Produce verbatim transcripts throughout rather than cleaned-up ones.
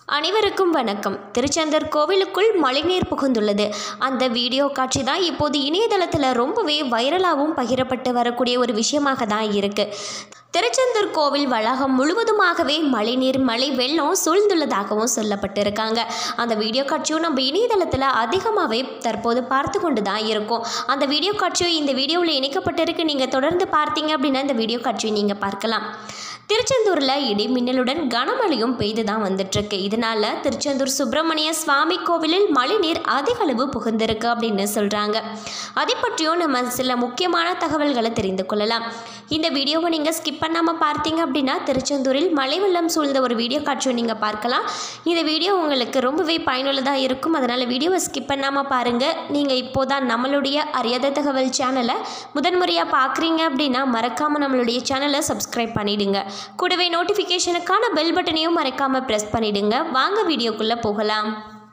அனைவருக்கும் வணக்கம். திருச்செந்தூர் கோவிலுக்குள் மழைநீர் புகுந்துள்ளது. அந்த வீடியோ காட்சி தான் இப்போது இணையதளத்தில் ரொம்பவே வைரலாகவும் பகிரப்பட்டு வரக்கூடிய ஒரு விஷயமாக தான் இருக்குது. திருச்செந்தூர் கோவில் வளாகம் முழுவதுமாகவே மழைநீர் மழை வெள்ளம் சூழ்ந்துள்ளதாகவும் சொல்லப்பட்டிருக்காங்க. அந்த வீடியோ காட்சியும் நம்ம இணையதளத்தில் அதிகமாகவே தற்போது பார்த்து கொண்டு தான் இருக்கோம். அந்த வீடியோ காட்சியும் இந்த வீடியோவில் இணைக்கப்பட்டிருக்கு. நீங்கள் தொடர்ந்து பார்த்தீங்க அப்படின்னா இந்த வீடியோ காட்சியை நீங்கள் பார்க்கலாம். திருச்செந்தூரில் இடி மின்னலுடன் கனமழையும் பெய்து தான் வந்துட்டுருக்கு. இதனால் திருச்செந்தூர் சுப்பிரமணிய சுவாமி கோவிலில் மழைநீர் அதிக அளவு புகுந்திருக்கு அப்படின்னு சொல்கிறாங்க. அதை பற்றியும் நம்ம சில முக்கியமான தகவல்களை தெரிந்து கொள்ளலாம். இந்த வீடியோவை நீங்கள் ஸ்கிப் பண்ணாமல் பார்த்தீங்க அப்படின்னா திருச்செந்தூரில் மழை வெள்ளம் சூழ்ந்த ஒரு வீடியோ காட்சியை நீங்கள் பார்க்கலாம். இந்த வீடியோ உங்களுக்கு ரொம்பவே பயனுள்ளதாக இருக்கும். அதனால் வீடியோவை ஸ்கிப் பண்ணாமல் பாருங்கள். நீங்கள் இப்போதான் நம்மளுடைய அறியாத தகவல் சேனலை முதன்முறையாக பார்க்குறீங்க அப்படின்னா மறக்காமல் நம்மளுடைய சேனலை சப்ஸ்கிரைப் பண்ணிவிடுங்க. கூடவே நோட்டிஃபிகேஷனுக்கான பெல் பட்டனையும் மறக்காமல் ப்ரெஸ் பண்ணிவிடுங்க. வாங்க வீடியோக்குள்ளே போகலாம்.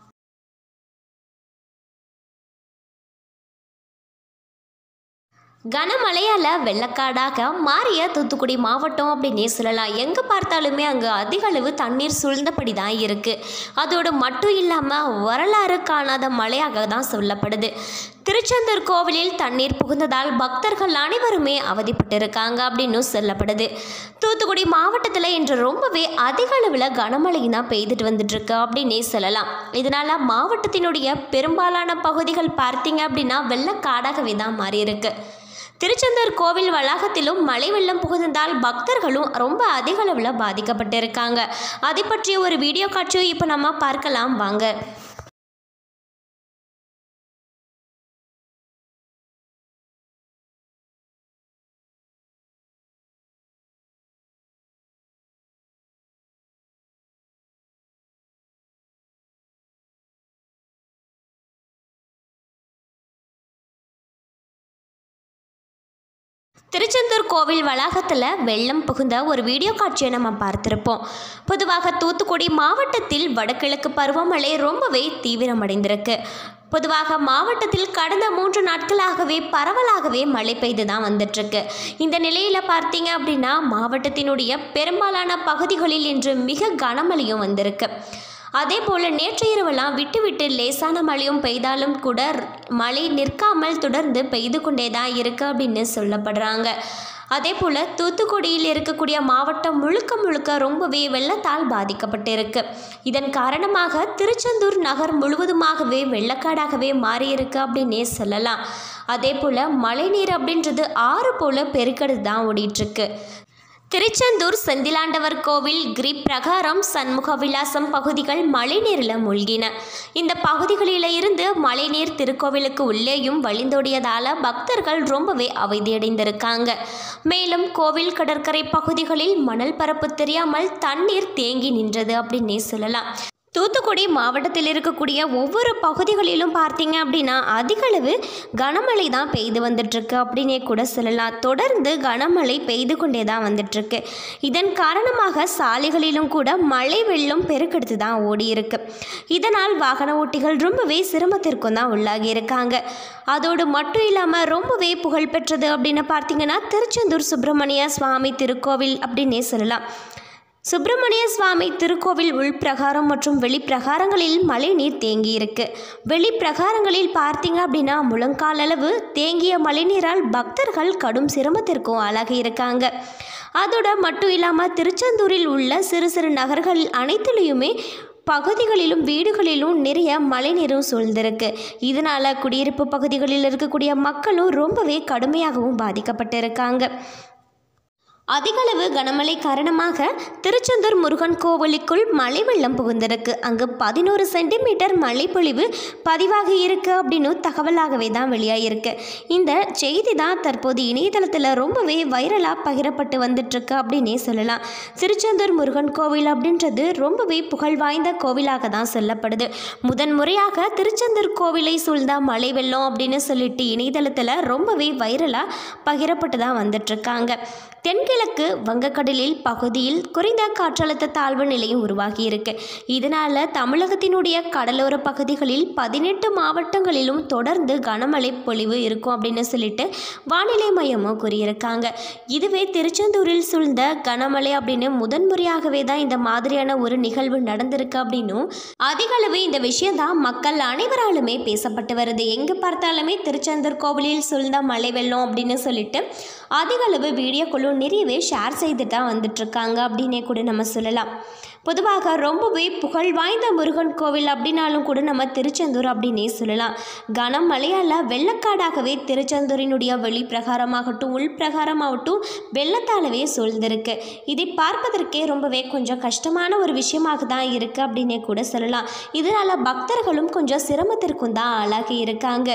கனமழையால் வெள்ளக்காடாக மாறிய தூத்துக்குடி மாவட்டம் அப்படின்னே சொல்லலாம். எங்கே பார்த்தாலுமே அங்கே அதிக அளவு தண்ணீர் சூழ்ந்தபடி தான் இருக்குது. அதோடு மட்டும் இல்லாமல் வரலாறு காணாத மழையாக தான் சொல்லப்படுது. திருச்செந்தூர் கோவிலில் தண்ணீர் புகுந்ததால் பக்தர்கள் அனைவருமே அவதிப்பட்டிருக்காங்க அப்படின்னு சொல்லப்படுது. தூத்துக்குடி மாவட்டத்தில் இன்று ரொம்பவே அதிக அளவில் கனமழை தான் பெய்துட்டு வந்துட்டுருக்கு அப்படின்னே சொல்லலாம். இதனால் மாவட்டத்தினுடைய பெரும்பாலான பகுதிகள் பார்த்தீங்க அப்படின்னா வெள்ளக்காடாகவே தான் மாறியிருக்கு. திருச்செந்தூர் கோவில் வளாகத்திலும் மழை வெள்ளம் புகுந்ததால் பக்தர்களும் ரொம்ப அதிக அளவில் பாதிக்கப்பட்டிருக்காங்க. அதை பற்றிய ஒரு வீடியோ காட்சியை இப்போ நம்ம பார்க்கலாம் வாங்க. திருச்செந்தூர் கோவில் வளாகத்தில் வெள்ளம் புகுந்த ஒரு வீடியோ காட்சியை நம்ம பார்த்துருப்போம். பொதுவாக தூத்துக்குடி மாவட்டத்தில் வடகிழக்கு பருவமழை ரொம்பவே தீவிரமடைந்திருக்கு. பொதுவாக மாவட்டத்தில் கடந்த மூன்று நாட்களாகவே பரவலாகவே மழை பெய்து தான் வந்துட்டுருக்கு. இந்த நிலையில் பார்த்தீங்க அப்படின்னா மாவட்டத்தினுடைய பெரும்பாலான பகுதிகளில் இன்று மிக கனமழையும் வந்திருக்கு. அதே போல் நேற்று இரவெல்லாம் விட்டு விட்டு லேசான மழையும் பெய்தாலும் கூட மழை நிற்காமல் தொடர்ந்து பெய்து கொண்டே தான் இருக்குது அப்படின்னு சொல்லப்படுறாங்க. அதே போல் தூத்துக்குடியில் இருக்கக்கூடிய மாவட்டம் முழுக்க முழுக்க ரொம்பவே வெள்ளத்தால் பாதிக்கப்பட்டிருக்கு. இதன் காரணமாக திருச்செந்தூர் நகர் முழுவதுமாகவே வெள்ளக்காடாகவே மாறியிருக்கு அப்படின்னே சொல்லலாம். அதே போல் மழைநீர் அப்படின்றது ஆறு போல் பெருக்கெடுத்து தான் ஓடிட்டுருக்கு. திருச்செந்தூர் செந்திலாண்டவர் கோவில் கிரி பிரகாரம் சண்முக விலாசம் பகுதிகள் மழைநீரில் மூழ்கின. இந்த பகுதிகளில் இருந்து மழைநீர் திருக்கோவிலுக்கு உள்ளேயும் வழிந்தோடியதால் பக்தர்கள் ரொம்பவே அவதியடைந்திருக்காங்க. மேலும் கோவில் கடற்கரை பகுதிகளில் மணல் பரப்பு தெரியாமல் தண்ணீர் தேங்கி நின்றது அப்படின்னே சொல்லலாம். தூத்துக்குடி மாவட்டத்தில் இருக்கக்கூடிய ஒவ்வொரு பகுதிகளிலும் பார்த்தீங்க அப்படின்னா அதிகளவு கனமழை தான் பெய்து வந்துட்டுருக்கு அப்படின்னே கூட சொல்லலாம். தொடர்ந்து கனமழை பெய்து கொண்டே தான் வந்துட்டுருக்கு. இதன் காரணமாக சாலைகளிலும் கூட மழை வெள்ளம் பெருக்கெடுத்து தான் ஓடி இருக்கு. இதனால் வாகன ஓட்டிகள் ரொம்பவே சிரமத்திற்கும் தான் உள்ளாகி இருக்காங்க. அதோடு மட்டும் இல்லாமல் ரொம்பவே புகழ்பெற்றது அப்படின்னு பார்த்தீங்கன்னா திருச்செந்தூர் சுப்பிரமணிய சுவாமி திருக்கோவில் அப்படின்னே சொல்லலாம். சுப்பிரமணிய சுவாமி திருக்கோவில் உள்பிரகாரம் மற்றும் வெளிப்பிரகாரங்களில் மழை நீர் தேங்கி இருக்கு. வெளிப்பிரகாரங்களில் பார்த்தீங்க அப்படின்னா முழங்கால் அளவு தேங்கிய மழைநீரால் பக்தர்கள் கடும் சிரமத்திற்கும் ஆளாகி இருக்காங்க. அதோட மட்டும் இல்லாமல் திருச்செந்தூரில் உள்ள சிறு சிறு நகர்கள் அனைத்துலேயுமே பகுதிகளிலும் வீடுகளிலும் நிறைய மழைநீரும் சூழ்ந்திருக்கு. இதனால் குடியிருப்பு பகுதிகளில் இருக்கக்கூடிய மக்களும் ரொம்பவே கடுமையாகவும் பாதிக்கப்பட்டிருக்காங்க. அதிகளவு கனமழை காரணமாக திருச்செந்தூர் முருகன் கோவிலுக்குள் மழை வெள்ளம் புகுந்திருக்கு. அங்கு பதினோரு சென்டிமீட்டர் மழை பொழிவு பதிவாகி இருக்கு அப்படின்னு தகவலாகவே தான் வெளியாகிருக்கு. இந்த செய்தி தான் தற்போது இணையதளத்தில் ரொம்பவே வைரலாக பகிரப்பட்டு வந்துட்டுருக்கு அப்படின்னே சொல்லலாம். திருச்செந்தூர் முருகன் கோவில் அப்படின்றது ரொம்பவே புகழ் வாய்ந்த கோவிலாக தான் சொல்லப்படுது. முதன்முறையாக திருச்செந்தூர் கோவிலை சூழ்ந்த மழை வெள்ளம் அப்படின்னு சொல்லிட்டு இணையதளத்தில் ரொம்பவே வைரலாக பகிரப்பட்டு தான் வந்துட்டுருக்காங்க. தென்கிழக்கு தென்கிழக்கு வங்கக்கடலில் பகுதியில் குறைந்த காற்றழுத்த தாழ்வு நிலையும் உருவாகி இருக்கு. இதனால் தமிழகத்தினுடைய கடலோர பகுதிகளில் பதினெட்டு மாவட்டங்களிலும் தொடர்ந்து கனமழை பொழிவு இருக்கும் அப்படின்னு சொல்லிட்டு வானிலை மையமும் கூறியிருக்காங்க. இதுவே திருச்செந்தூரில் சூழ்ந்த கனமழை அப்படின்னு முதன்முறையாகவே தான் இந்த மாதிரியான ஒரு நிகழ்வு நடந்திருக்கு அப்படின்னும் அதிக அளவு இந்த விஷயம் தான் மக்கள் அனைவராலுமே பேசப்பட்டு வருது. எங்கே பார்த்தாலுமே திருச்செந்தூர் கோவிலில் சூழ்ந்த மழை வெள்ளம் அப்படின்னு சொல்லிட்டு அதிக அளவு வீடியோக்களும் நிறையவே ஷேர் செய்துட்டு தான் வந்துட்டுருக்காங்க அப்படின்னே கூட நம்ம சொல்லலாம். பொதுவாக ரொம்பவே புகழ் வாய்ந்த முருகன் கோவில் அப்படின்னாலும் கூட நம்ம திருச்செந்தூர் அப்படின்னே சொல்லலாம். கனமழையால் வெள்ளக்காடாகவே திருச்செந்தூரினுடைய வெளி பிரகாரமாகட்டும் உள் பிரகாரமாகட்டும் வெள்ளத்தாலவே சூழ்ந்திருக்கு. இதை பார்ப்பதற்கே ரொம்பவே கொஞ்சம் கஷ்டமான ஒரு விஷயமாக தான் இருக்குது அப்படின்னே கூட சொல்லலாம். இதனால் பக்தர்களும் கொஞ்சம் சிரமத்திற்கும் தான் ஆளாகி இருக்காங்க.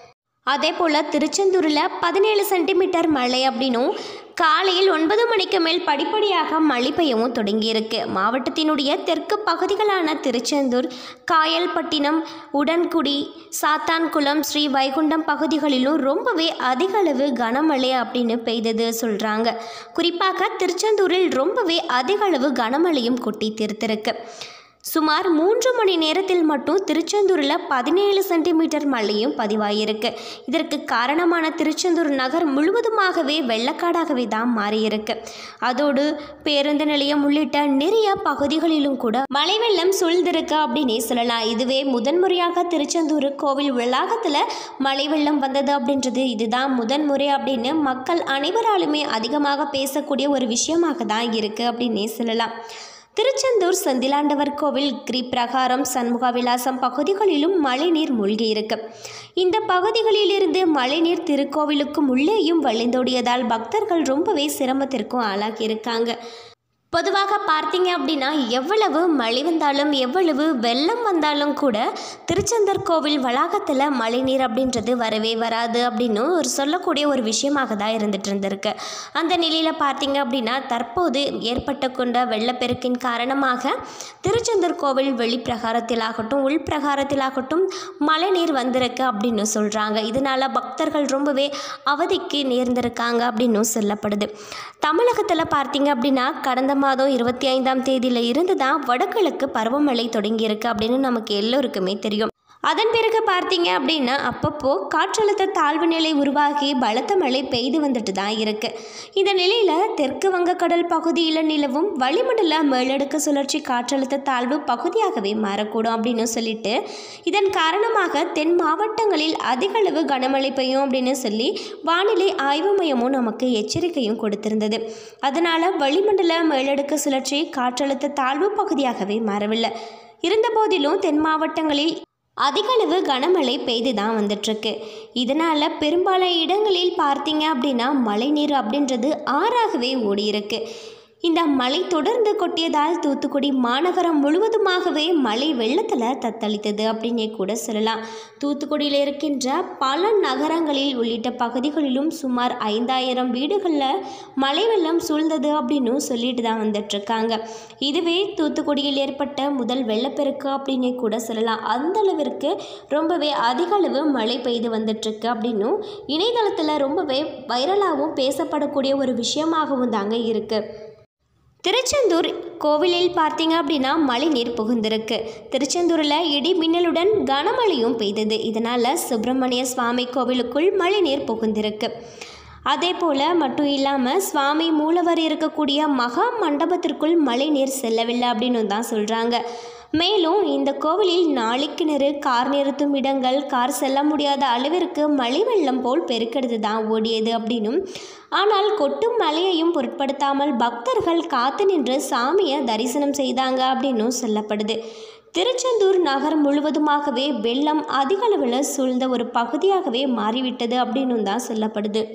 அதே போல் திருச்செந்தூரில் பதினேழு சென்டிமீட்டர் மழை அப்படின்னும் காலையில் ஒன்பது மணிக்கு மேல் படிப்படியாக மழை பெய்யவும் தொடங்கியிருக்கு. மாவட்டத்தினுடைய தெற்கு பகுதிகளான திருச்செந்தூர், காயல்பட்டினம், உடன்குடி, சாத்தான்குளம், ஸ்ரீ வைகுண்டம் பகுதிகளிலும் ரொம்பவே அதிக அளவு கனமழை அப்படின்னு பெய்தது சொல்கிறாங்க. குறிப்பாக திருச்செந்தூரில் ரொம்பவே அதிக அளவு கனமழையும் கொட்டி தீர்த்திருக்கு. சுமார் மூன்று மணி நேரத்தில் மட்டும் திருச்செந்தூரில் பதினேழு சென்டிமீட்டர் மழையும் பதிவாயிருக்கு. இதற்கு காரணமான திருச்செந்தூர் நகர் முழுவதுமாகவே வெள்ளக்காடாகவே தான் மாறியிருக்கு. அதோடு பேருந்து நிலையம் உள்ளிட்ட நிறைய பகுதிகளிலும் கூட மழை வெள்ளம் சூழ்ந்திருக்கு அப்படின்னே சொல்லலாம். இதுவே முதன்முறையாக திருச்செந்தூர் கோவில் வளாகத்தில் மழை வெள்ளம் வந்தது அப்படின்றது இதுதான் முதன்முறை அப்படின்னு மக்கள் அனைவராலுமே அதிகமாக பேசக்கூடிய ஒரு விஷயமாக தான் இருக்குது அப்படின்னே சொல்லலாம். திருச்செந்தூர் செந்திலாண்டவர் கோவில், கிரிப்பிரகாரம், சண்முக விலாசம் பகுதிகளிலும் மழைநீர் மூழ்கியிருக்கு. இந்த பகுதிகளிலிருந்து மழைநீர் திருக்கோவிலுக்கும் உள்ளேயும் வழிந்தோடியதால் பக்தர்கள் ரொம்பவே சிரமத்திற்கும் ஆளாகியிருக்காங்க. பொதுவாக பார்த்தீங்க அப்படின்னா எவ்வளவு மழை வந்தாலும் எவ்வளவு வெள்ளம் வந்தாலும் கூட திருச்செந்தூர் கோவில் வளாகத்தில் மழைநீர் அப்படின்றது வரவே வராது அப்படின்னு ஒரு சொல்லக்கூடிய ஒரு விஷயமாக தான் இருந்துட்டு இருந்திருக்கு. அந்த நிலையில் பார்த்தீங்க அப்படின்னா தற்போது ஏற்பட்ட கொண்ட வெள்ளப்பெருக்கின் காரணமாக திருச்செந்தூர் கோவில் வெளிப்பிரகாரத்திலாகட்டும் உள்பிரகாரத்திலாகட்டும் மழைநீர் வந்திருக்கு அப்படின்னு சொல்கிறாங்க. இதனால் பக்தர்கள் ரொம்பவே அவதிக்கு நேர்ந்திருக்காங்க அப்படின்னு சொல்லப்படுது. தமிழகத்தில் பார்த்தீங்க அப்படின்னா கடந்த மாதம் இருபத்தி ஐந்தாம் தேதியில் இருந்து தான் வடகிழக்கு பருவமழை தொடங்கியிருக்கு அப்படின்னு நமக்கு எல்லோருக்குமே தெரியும். அதன் பிறகு பார்த்தீங்க அப்படின்னா அப்பப்போ காற்றழுத்த தாழ்வு நிலை உருவாகி பலத்த மழை பெய்து வந்துட்டு தான் இருக்குது. இந்த நிலையில் தெற்கு வங்கக்கடல் பகுதியில் நிலவும் வளிமண்டல மேலடுக்கு சுழற்சி காற்றழுத்த தாழ்வு பகுதியாகவே மாறக்கூடும் அப்படின்னு சொல்லிட்டு இதன் காரணமாக தென் மாவட்டங்களில் அதிக அளவு கனமழை பெய்யும் அப்படின்னு சொல்லி வானிலை ஆய்வு மையமும் நமக்கு எச்சரிக்கையும் கொடுத்திருந்தது. அதனால் வளிமண்டல மேலடுக்கு சுழற்சி காற்றழுத்த தாழ்வு பகுதியாகவே மாறவில்லை. இருந்த போதிலும் தென் மாவட்டங்களில் அதிகளவு கனமழை பெய்து தான் வந்துட்டுருக்கு. இதனால் பெரும்பாலான இடங்களில் பார்த்தீங்க அப்படின்னா மழைநீர் அப்படின்றது ஆறாகவே ஓடியிருக்கு. இந்த மழை தொடர்ந்து கொட்டியதால் தூத்துக்குடி மாநகரம் முழுவதுமாகவே மழை வெள்ளத்தில் தத்தளித்தது அப்படின்னே கூட சொல்லலாம். தூத்துக்குடியில் இருக்கின்ற பல நகரங்களில் உள்ளிட்ட பகுதிகளிலும் சுமார் ஐந்தாயிரம் வீடுகளில் மழை வெள்ளம் சூழ்ந்தது அப்படின்னு சொல்லிட்டு தான் வந்துட்டுருக்காங்க. இதுவே தூத்துக்குடியில் ஏற்பட்ட முதல் வெள்ளப்பெருக்கு அப்படின்னே கூட சொல்லலாம். அந்த அளவிற்கு ரொம்பவே அதிக அளவு மழை பெய்து வந்துட்டுருக்கு அப்படின்னும் இணையதளத்தில் ரொம்பவே வைரலாகவும் பேசப்படக்கூடிய ஒரு விஷயமாகவும் தாங்க இருக்குது. திருச்செந்தூர் கோவிலில் பார்த்தீங்க அப்படின்னா மழை நீர் புகுந்திருக்கு. திருச்செந்தூரில் இடி மின்னலுடன் கனமழையும் பெய்தது. இதனால் சுப்பிரமணிய சுவாமி கோவிலுக்குள் மழை நீர் புகுந்திருக்கு. அதே போல் மட்டும் இல்லாமல் சுவாமி மூலவர் இருக்கக்கூடிய மகா மண்டபத்திற்குள் மழை நீர் செல்லவில்லை அப்படின்னு தான் சொல்கிறாங்க. மேலும் இந்த கோவிலில் நாளை கிணறு, கார் நிறுத்தும் இடங்கள், கார் செல்ல முடியாத அளவிற்கு மழை வெள்ளம் போல் பெருக்கெடுத்து தான் ஓடியது அப்படின்னும், ஆனால் கொட்டும் மழையையும் பொருட்படுத்தாமல் பக்தர்கள் காத்து நின்று சாமியை தரிசனம் செய்தாங்க அப்படின்னும் சொல்லப்படுது. திருச்செந்தூர் நகர் முழுவதுமாகவே வெள்ளம் அதிக அளவில் சூழ்ந்த ஒரு பகுதியாகவே மாறிவிட்டது அப்படின்னு தான் சொல்லப்படுது.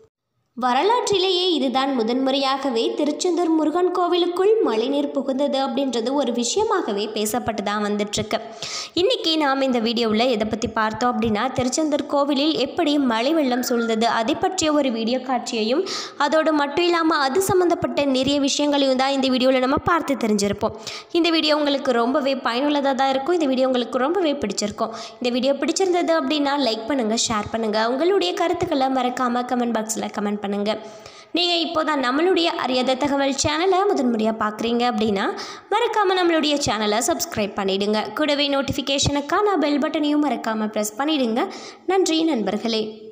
வரலாற்றிலேயே இதுதான் முதன்முறையாகவே திருச்செந்தூர் முருகன் கோவிலுக்குள் மழைநீர் புகுந்தது அப்படின்றது ஒரு விஷயமாகவே பேசப்பட்டு தான் வந்துட்டுருக்கு. இன்றைக்கி நாம் இந்த வீடியோவில் எதை பற்றி பார்த்தோம் அப்படின்னா திருச்செந்தூர் கோவிலில் எப்படி மழை வெள்ளம் சூழ்ந்தது அதை பற்றிய ஒரு வீடியோ காட்சியையும் அதோடு மட்டும் இல்லாமல் அது சம்மந்தப்பட்ட நிறைய விஷயங்களையும் தான் இந்த வீடியோவில் நம்ம பார்த்து தெரிஞ்சிருப்போம். இந்த வீடியோ உங்களுக்கு ரொம்பவே பயனுள்ளதாக தான் இருக்கும். இந்த வீடியோ உங்களுக்கு ரொம்பவே பிடிச்சிருக்கும். இந்த வீடியோ பிடிச்சிருந்தது அப்படின்னா லைக் பண்ணுங்கள், ஷேர் பண்ணுங்கள். உங்களுடைய கருத்துக்களை மறக்காமல் கமெண்ட் பாக்ஸில் கமெண்ட் பண்ணுங்கள். நீங்கள் இப்போ தான் நம்மளுடைய அறியாத தகவல் சேனலை முதன்முறையாக பார்க்குறீங்க அப்படின்னா மறக்காமல் நம்மளுடைய சேனலை சப்ஸ்கிரைப் பண்ணிவிடுங்க. கூடவே நோட்டிஃபிகேஷனுக்கான பெல் பட்டனையும் மறக்காமல் ப்ரெஸ் பண்ணிவிடுங்க. நன்றி நண்பர்களே.